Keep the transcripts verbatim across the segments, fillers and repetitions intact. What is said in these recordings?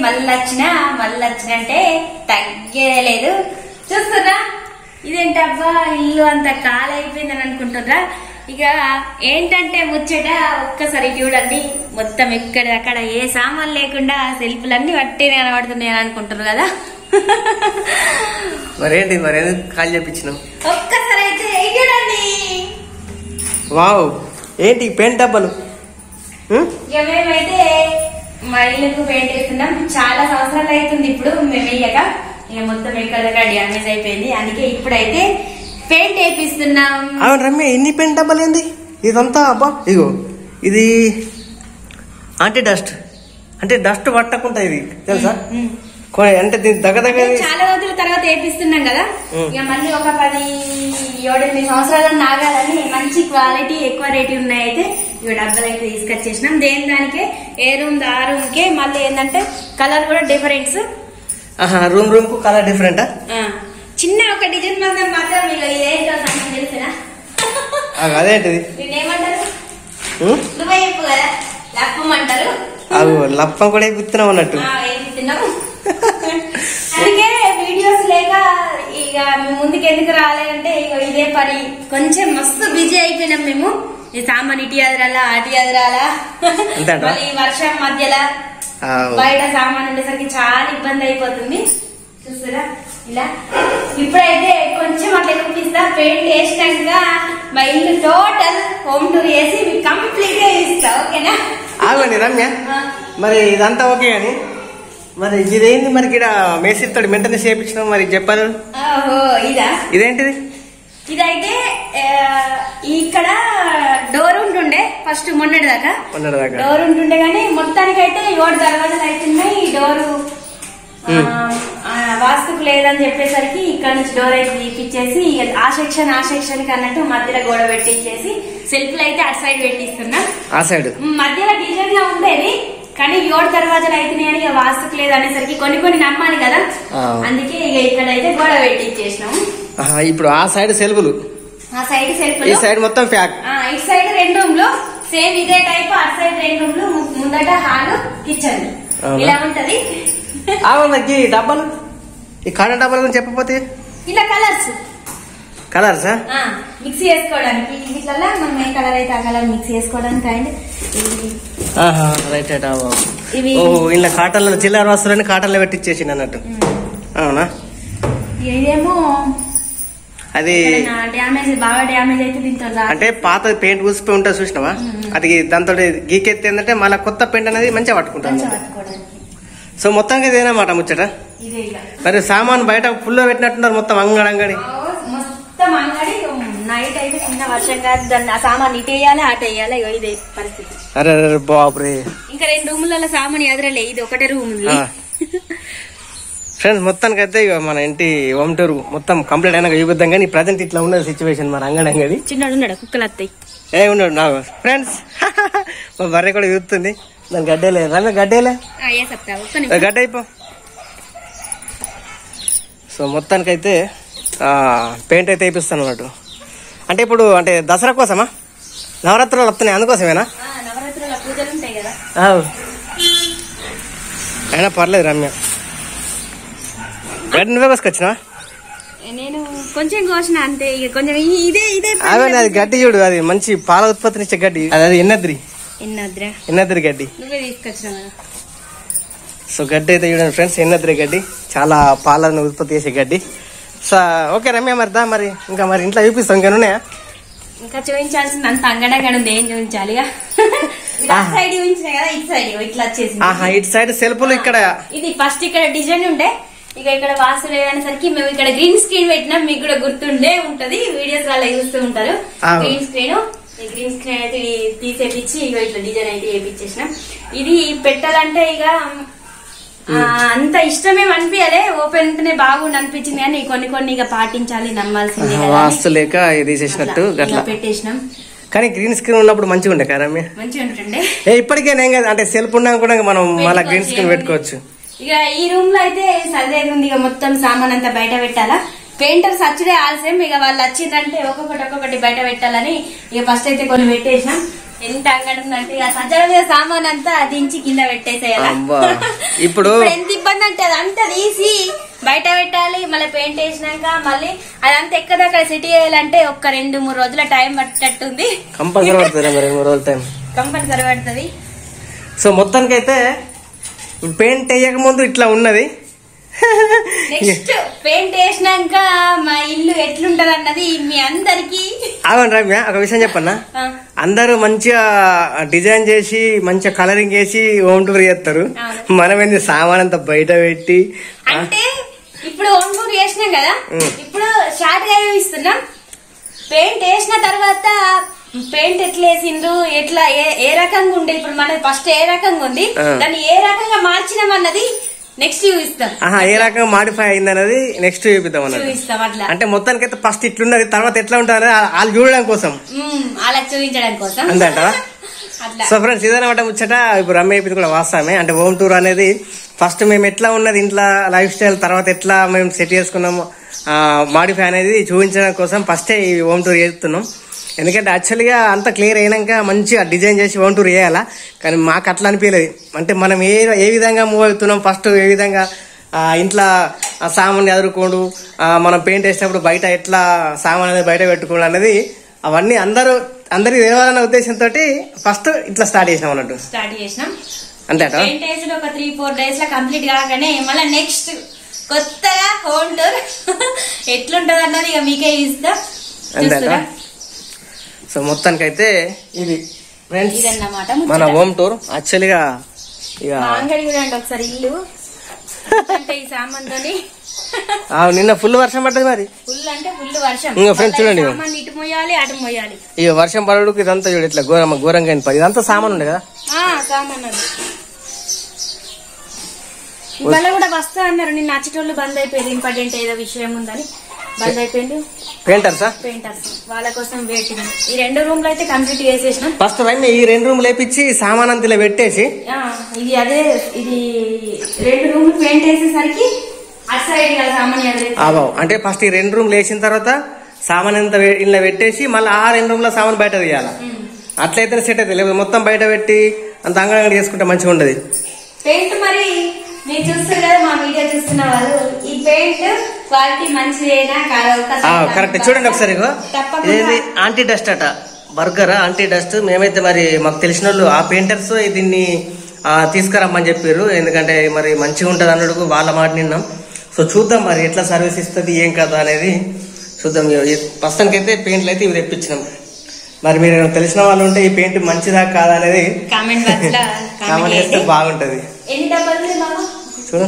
మళ్ళీ వచ్చినా మళ్ళీ వచ్చినంటే తగ్గేలేదు. చూస్తున్నా ఇదేంటబ్బా ఇల్లు అంత కాలైపోయిందని అనుకుంటున్నా. ఇక ఏంటంటే ముచ్చట ఒక్కసారి చూడండి, మొత్తం ఎక్కడ అక్కడ ఏ సామాన్ లేకుండా సెల్ఫ్లన్నీ వట్టి కనబడుతున్నాయి అనుకుంటున్నారు కదా. మరేంటి మరి కాల్ చెప్పించినాం ఒక్కసారి అయితే చూడండి. వావ్ ఏంటి పెయింట్ డబ్బాలు. ఇక మేమైతే మా ఇల్లుకు పెయింట్ వేస్తున్నాం. చాలా సంవత్సరాలు అవుతుంది ఇప్పుడు మేము వేయక. ఇక మొత్తం ఎక్కడ డ్యామేజ్ అయిపోయింది, అందుకే ఇప్పుడైతే పెయింట్ వేపిస్తున్నాం. అవును రమ్య, ఎన్ని పెయింట్ డబ్బాలు ఏంది ఇదంతా? అబ్బా ఇగో ఇది యాంటీ డస్ట్, అంటే డస్ట్ పట్టకుండా ఇది తెలుసా. అంటే దగ్గర దగ్గర చాలా రోజుల తర్వాత వేపిస్తున్నాం కదా. ఇక మళ్ళీ ఒక పది ఏడెనిమిది సంవత్సరాలు నాగాలని మంచి క్వాలిటీ ఎక్కువ రేటు ఉన్నాయి. అయితే ఇవి డబ్బాలు అయితే తీసుకొచ్చేసినాం. దేని దానికే ఏ రూమ్ ఆ రూమ్ కే మళ్ళీ ఏంటంటే కలర్ కూడా డిఫరెన్స్. రూమ్ రూమ్ కు కలర్ డిఫరెంటా? చిన్న ఒక డిజైన్ మాత్రం మాత్రం మీకు ఇదేంటో సంగతి తెలిసినా అదేంటిది ఏమంటారు నువ్వే చెప్పు కదా. లప్పం అంటారు. అవు లప్పం కూడా వేపిస్తున్నాం అన్నట్టు. వేపిస్తున్నాము. అందుకే వీడియోస్ లేక ఇక ముందుకు ఎందుకు రాలేదంటే ఇక ఇదే పని కొంచెం మస్తు బిజీ అయిపోయినాం మేము. ఈ సామాన్ ఇటు ఎదురాలా అటు ఎదురాలా, ఈ వర్షం మధ్యలో బయట సామాన్ ఉండేసరికి చాలా ఇబ్బంది అయిపోతుంది. చూస్తారా ఇలా. ఇప్పుడైతే కొంచెం అట్లా చూపిస్తా. పెయింట్ వేసినాక మా ఇల్లు టోటల్ హోమ్ టూర్ చేసి మీకు కంప్లీట్ గా ఇస్తా. ఓకేనా? ఆగండి రమ్య, మరి ఇదంతా ఓకే అని మరి ఇదేంది మరి ఇక్కడ మేసిస్తాడు వెంటనే చేపించినాం మరి చెప్పారు. ఓహో ఇదా? ఇదేంటిది? ఇదైతే ఇక్కడ డోర్ ఉంటుండే ఫస్ట్ మొన్నటి దాకా మొన్నటి దాకా డోర్ ఉంటుండే గానీ మొత్తానికి అయితే ఏడు దర్వాజాలు అవుతున్నాయి. డోరు వాస్తుకు లేదని చెప్పేసరికి ఇక్కడ నుంచి డోర్ అయితే తీపిచ్చేసి ఆ సెక్షన్ ఆ సెక్షన్ కి అన్నట్టు మధ్యలో గోడ పెట్టించేసి సెల్ఫ్లు అయితే అటు సైడ్ పెట్టిస్తున్నాం. ఆ సైడ్ మధ్యలో డిజైన్ గా ఉండేది కానీ ఏడు దర్వాజాలు అవుతున్నాయని ఇక వాస్తుకు లేదు అనేసరికి కొన్ని కొన్ని నమ్మాలి కదా, అందుకే ఇక ఇక్కడైతే గోడ పెట్టించేసినాం. ఇప్పుడు ఆ సైడ్ సెల్ఫ్లు, ఆ సైడ్ సెల్ఫ్, ఈ సైడ్ మొత్తం ప్యాక్. ఇటు సైడ్ రెండు రూమ్లు సేమ్ ఇదే టైప్, అటు సైడ్ రెండు రూమ్లు, ముందట హాల్ కిచెన్ ఇలా ఉంటది. మరి డబ్బాలు ఈ కాటన్ డబ్బాల గురించి చెప్పకపోతే ఇలా కలర్స్ కలర్స్ మిక్స్ చేసుకోవడానికి ఇట్లా మనం ఏ కలర్ అయితే ఆ కలర్ మిక్స్ చేసుకోవడానికి. అండ్ రైట్ రైట్ ఓ ఇలా కాటన్లో చిల్లర వస్తువులని కాటన్లో పెట్టించేసి అన్నట్టు. అవునా? ఇదేమో అది డ్యామేజ్ బాగా డ్యామేజ్ అయితే దీంతో అంటే పాత పెయింట్ ఊసిపోయి ఉంటుంది చూసినావా, అది దాంతో గీకెత్తి ఏంటంటే మళ్ళీ కొత్త పెయింట్ అనేది మంచిగా పట్టుకుంటాను. సో మొత్తానికి ఇదేనమాట ముచ్చట. మరి సామాన్ బయట ఫుల్ పెట్టినట్టున్నారు మొత్తం అంగడి అంగడి మొత్తం అంగడి. నైట్ అయితే చిన్న వర్షం కాదు, దాన్ని సామాన్ ఇటు వేయాలి అటు వేయాలి, ఇదే పరిస్థితి. అరే అరే బాబురే, ఇంకా రెండు రూములలో సామాన్ ఎదురలే, ఇది ఒకటే రూమ్. ఫ్రెండ్స్ మొత్తానికి అయితే ఇక మన ఇంటి హోమ్ టూర్ మొత్తం కంప్లీట్ అయినా చూపిద్దాం. కానీ ప్రజెంట్ ఇట్లా ఉన్నది సిచ్యువేషన్ మన అంగడి అంగడి. చిన్నడు ఉన్నాడు కుక్కలు వస్తాయి ఏ ఉన్నాడు నాకు ఫ్రెండ్స్. మా బర్రె కూడా చూస్తుంది, దాని గడ్డేలే రమ్య గడ్డేలే గడ్డ అయిపో. సో మొత్తానికి అయితే పెయింట్ అయితే వేపిస్తాను అన్నట్టు. అంటే ఇప్పుడు అంటే దసరా కోసమా, నవరాత్రులు వస్తున్నాయి అందుకోసమేనా? అయినా పర్లేదు రమ్య, గడ్డి నువ్వే కోసుకొచ్చినా? నేను కొంచెం కోసిన అంతే. కొంచెం ఇదే ఇదే అదే అది గడ్డి చూడు, అది మంచి పాల ఉత్పత్తినిచ్చే గడ్డి, అది ఎన్నద్రి ఎన్నద్రి గడ్డి. నువ్వే తీసుకొచ్చినా. సో గడ్డి అయితే చూడండి ఫ్రెండ్స్, ఎన్నద్రి గడ్డి, చాలా పాలను ఉత్పత్తి చేసే గడ్డి. సో ఓకే రమ్య, మరి దా మరి ఇంకా మరి ఇంట్లో చూపిస్తాం. ఇంకా ఉన్నాయా? ఇంకా చూపించాల్సింది అంత అంగడగడ ఉంది, ఏం చూపించాలి? సైడ్ చూపించిన కదా, ఇటు సైడ్ ఇట్లా వచ్చేసి ఇటు సైడ్ సెల్ఫ్లు ఇక్కడ ఇది ఫస్ట్ ఇక్కడ డిజైన్ ఉండే, ఇక ఇక్కడ వాసు లేదనేసరికి మేము ఇక్కడ గ్రీన్ స్క్రీన్ పెట్టినాం. మీకు కూడా గుర్తుండే ఉంటది, వీడియోస్ వాళ్ళ చూస్తూ ఉంటారు. గ్రీన్ స్క్రీన్ గ్రీన్ స్క్రీన్ అయితే తీసేపించి ఇక ఇట్లా డిజైన్ అయితే వేపించేసినాం. ఇది పెట్టాలంటే ఇక అంత ఇష్టమేం అనిపించలే, ఓపెన్ ఉంటేనే బాగుండి అనిపించింది. కానీ కొన్ని కొన్ని ఇక పాటించాలి, నమ్మాల్సిందే, వాస్తు లేక తీసేసినట్టు పెట్టేసినాం. కానీ గ్రీన్ స్క్రీన్ ఉన్నప్పుడు మంచిగా ఉండే కదా, మంచిగా ఉంటుండే. ఇప్పటికేనేం కదా, అంటే సెల్ఫ్ ఉన్నా కూడా మనం మళ్ళీ గ్రీన్ స్క్రీన్ పెట్టుకోవచ్చు. ఇక ఈ రూమ్ లో అయితే సరిదేగుంది, ఇక మొత్తం సామాన్ అంతా బయట పెట్టాలా. పెయింటర్స్ వచ్చుడే ఆలస్యం, ఇక వాళ్ళు వచ్చిందంటే ఒక్కొక్కటి ఒక్కొక్కటి బయట పెట్టాలని ఇక ఫస్ట్ అయితే కొన్ని పెట్టేసినాం. ఎంత అంగడున్నట్టు ఇక సజ్జల మీద సామాన్ అంతా దించి కింద పెట్టేసేయాలి. ఇప్పుడు ఎంత ఇబ్బంది అంటే అదంతా తీసి బయట పెట్టాలి, మళ్ళీ పెయింట్ వేసినాక మళ్ళీ అదంతా ఎక్కడక్కడ సెట్ చేయాలంటే ఒక్క రెండు మూడు రోజుల టైం పట్టేటట్టుంది. కంపల్సరీ పడుతుంది రెండు మూడు రోజుల టైం కంపల్సరీ పడుతుంది. సో మొత్తానికి అయితే పెయింట్ వేయక ముందు ఇట్లా ఉన్నది. నెక్స్ట్ పెయింట్ వేసినాక మా ఇల్లు ఎట్లుంటది అన్నది మీ అందరికి. అవును రమ్య, ఒక విషయం చెప్పన్నా, అందరూ మంచిగా డిజైన్ చేసి మంచిగా కలరింగ్ వేసి హోమ్ టూర్ చేస్తారు. మనం ఏంది సామాన్ అంతా బయట పెట్టి. అంటే ఇప్పుడు హోమ్ టూర్ చేసినాం కదా, ఇప్పుడు షార్ట్ గా ఇస్తున్నాం. పెయింట్ వేసిన తర్వాత పెయింట్ ఎట్లా వేసిండ్రు, ఎట్లా ఏ రకంగా ఉండే, ఇప్పుడు మనది ఫస్ట్ ఏ రకంగా ఉంది, దాన్ని ఏ రకంగా మార్చినాం అన్నది నెక్స్ట్ చూపిస్తాం. ఏ రకంగా మాడిఫై అయింది అనేది నెక్స్ట్ చూపిద్దాం అన్నది. అంటే మొత్తానికి అయితే ఫస్ట్ ఇట్లున్నది, తర్వాత ఎట్లా ఉంటుంది వాళ్ళు చూడడం కోసం, అలా చూపించడం కోసం అంతేంటారా? సో ఫ్రెండ్స్, ఇదనమాట ముచ్చట. ఇప్పుడు రమ్య చెప్పింది కూడా వాస్తవమే. అంటే హోమ్ టూర్ అనేది ఫస్ట్ మేము ఎట్లా ఉన్నది ఇంట్లో లైఫ్ స్టైల్, తర్వాత ఎట్లా మేము సెట్ చేసుకున్నాము మాడిఫై అనేది చూపించడం కోసం ఫస్టే ఈ హోమ్ టూర్ చేస్తున్నాం. ఎందుకంటే యాక్చువల్గా అంతా క్లియర్ అయినాక మంచిగా డిజైన్ చేసి హోమ్ టూర్ చేయాలా, కానీ మాకు అట్లా అనిపించలేదు. అంటే మనం ఏ ఏ విధంగా మూవ్ అవుతున్నాం, ఫస్ట్ ఏ విధంగా ఇంట్లో సామాన్ ఎదుర్కోండు, మనం పెయింట్ వేసినప్పుడు బయట ఎట్లా సామాన్ అనేది బయట పెట్టుకోండు అనేది అవన్నీ అందరూ అందరికి తెలియాలన్న ఉద్దేశంతో ఫస్ట్ ఇట్లా స్టార్ట్ చేసినాం అన్నట్టు. స్టార్ట్ చేసినాం అంతే పెయింట్ వేసి ఒక త్రీ ఫోర్ డేస్ లో కంప్లీట్ కాగానే మళ్ళీ నెక్స్ట్ కొత్తగా హోమ్ టూర్ ఎట్లుంటది అన్నది ఇక మీకే ఇస్తా. అంతేనా? సో మొత్తానికి అయితే ఇది ఫ్రెండ్స్ ఇదన్నమాట మన హోమ్ టూర్. యాక్చువల్గా ఇక అంగడి చూడండి ఒకసారి, ఇల్లు అంటే ఈ సామాన్తోని నిన్న ఫుల్ వర్షం పడ్డది. మరి ఫుల్ అంటే ఫుల్ వర్షం. ఇంకా ఫ్రెండ్స్ చూడండి, ఇటు మోయాలి అటు మోయాలి. ఇక వర్షం పడడానికి ఇదంతా చూడు ఇట్లా ఘోరం ఘోరంగా పది ఇదంతా సామాన్ ఉండే కదా. సామాన్ అది ఇవాళ కూడా వస్తా అన్నారు. నిన్న నచ్చేటోళ్ళు బంద్ అయిపోయింది, ఇంపార్టెంట్ ఏదో విషయం ఉందని బంద్ అయిపోయింది. పెయింటర్సా? పెయింటర్స్ వాళ్ళ కోసం వెయిటింగ్. ఈ రెండు రూమ్లు అయితే కంప్లీట్ చేసేసినాం. ఫస్ట్ టైం ఈ రెండు రూమ్ లేపించి సామాన్ అంతా పెట్టేసి ఇది అదే ఇది రెండు రూమ్లు పెయింట్ వేసేసరికి అటు సైడ్ సామాన్ అబావు. అంటే ఫస్ట్ ఈ రెండు రూమ్లు వేసిన తర్వాత సామాన్ అంతా ఇలా పెట్టేసి మళ్ళీ ఆ రెండు రూమ్ లో సామాన్ బయట తీయాలా, అట్లయితే సెట్ అయితే. లేకపోతే మొత్తం బయట పెట్టి అంత అంగడి చేసుకుంటే మంచిగా ఉండదు. పెయింట్ మరి మీరు చూస్తారు కదా, మా వీడియో చూస్తున్న వాళ్ళు, ఈ పెయింట్ క్వాలిటీ మంచిదేనా కరెక్ట్ చూడండి ఒకసారి. ఇది ఆంటీ డస్ట్ అట, బర్గర్ ఆంటీ డస్ట్. మేమైతే మరి మాకు తెలిసిన వాళ్ళు ఆ పెయింటర్స్ దీన్ని తీసుకురమ్మని చెప్పారు, ఎందుకంటే మరి మంచిగా ఉంటుంది అన్నట్టు వాళ్ళ మాట నిన్నాం. సో చూద్దాం మరి ఎట్లా సర్వీస్ ఇస్తుంది ఏం కదా అనేది చూద్దాం. ప్రస్తుతానికి అయితే పెయింట్లు అయితే ఇవి తెప్పించినాం. మరి మీరు తెలిసిన వాళ్ళు ఉంటే ఈ పెయింట్ మంచిదా కాదా అనేది కామెంట్ కామెంట్ చేస్తే బాగుంటది. ఎన్ని డబ్బాలు చూడు,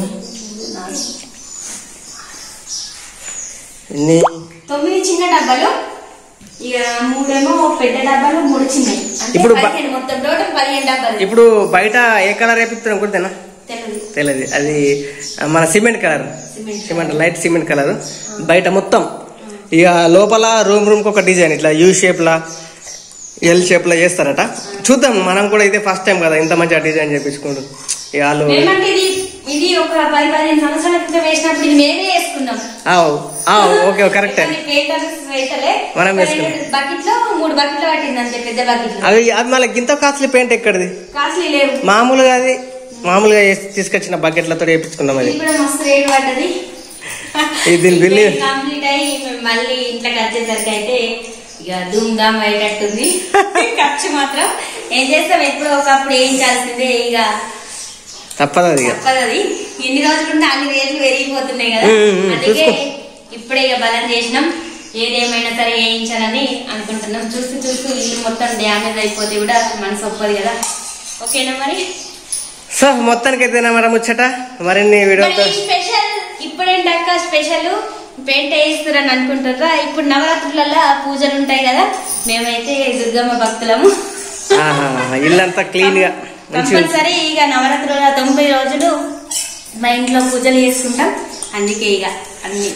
ఎన్ని తొమ్మిది చిన్న డబ్బాలు, ఇక మూడేమో పెద్ద డబ్బాలు, మూడు చిన్నవి. ఇప్పుడు మొత్తం టోటల్ పదిహేను డబ్బాలు. ఇప్పుడు బయట ఏ కలర్ వేపిస్తున్నాం కుర్తేనా? తెలియదు, అది మన cement colour, cement light cement colour బయట మొత్తం. ఇక లోపల రూమ్ రూమ్ కి ఒక డిజైన్ ఇట్లా యూ షేప్ లా ఎల్ షేప్ లో చేస్తారట. చూద్దాం, మనం కూడా ఇదే ఫస్ట్ టైం కదా ఇంత మంచిగా డిజైన్ చేపించుకుంటూ. వాళ్ళు ఇది ఒక పది పదిహేను సంవత్సరాల క్రితం వేసినప్పుడు ఇది మేమే వేసుకున్నాం. ఓకే కరెక్ట్, మనం వేసుకున్నాం. బకెట్ లో మూడు బకెట్లు పట్టింది అంతే, పెద్ద బకెట్. అవి అది మళ్ళీ ఇంత కాస్ట్లీ పెయింట్ ఎక్కడిది? కాస్ట్లీ లేవు, మామూలుగా అది మామూలుగా తీసుకొచ్చిన బకెట్లతో వేయించుకున్నాం. అది మస్తు రేట్ పడ్డది. దీని బిల్లు కంప్లీట్ అయ్యి మళ్ళీ ఇంట్లోకి వచ్చేసరికి అయితే ఇక ధూమ్ ధామ్ అయ్యేటట్టుంది. ఖర్చు మాత్రం ఏం చేస్తాం, ఎప్పుడో ఒకప్పుడు వేయించాల్సిందే, ఇక తప్పదు. అది తప్పదు. అది ఎన్ని రోజులుంటే అన్ని రేట్లు పెరిగిపోతున్నాయి కదా, అందుకే ఇప్పుడే ఇక బలం చేసినాం. ఏదేమైనా సరే వేయించాలని అనుకుంటున్నాం. చూస్తూ చూస్తూ ఇల్లు మొత్తం డ్యామేజ్ అయిపోతే కూడా మనసు ఒప్పదు కదా. ఓకేనా మరి? సో మొత్తానికి అయితే మరి ముచ్చట మరిన్ని వీడియో స్పెషల్ ఇప్పుడేంటాక స్పెషల్ పెయింట్ వేయిస్తారని అనుకుంటారా? ఇప్పుడు నవరాత్రులలో పూజలు ఉంటాయి కదా, మేమైతే దుర్గమ్మ భక్తులము. ఇల్లంతా క్లీన్ గా కంపల్సరీ ఇక నవరాత్రుల తొంభై రోజులు మా ఇంట్లో పూజలు చేసుకుంటాం. అందుకే ఇక అన్ని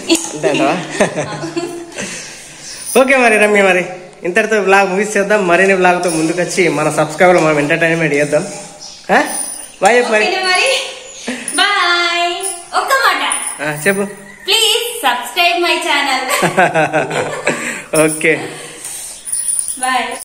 ఓకే మరి రమ్య, మరి ఇంతటితో బ్లాగ్ ముగిసేద్దాం. మరిన్ని బ్లాగ్ తో ముందుకు వచ్చి మన సబ్స్క్రైబర్ మనం ఎంటర్టైన్మెంట్ చేద్దాం. బాయ్ మరి. బాయ్. ఒక్క మాట చెప్పు, please subscribe my channel. Okay, bye.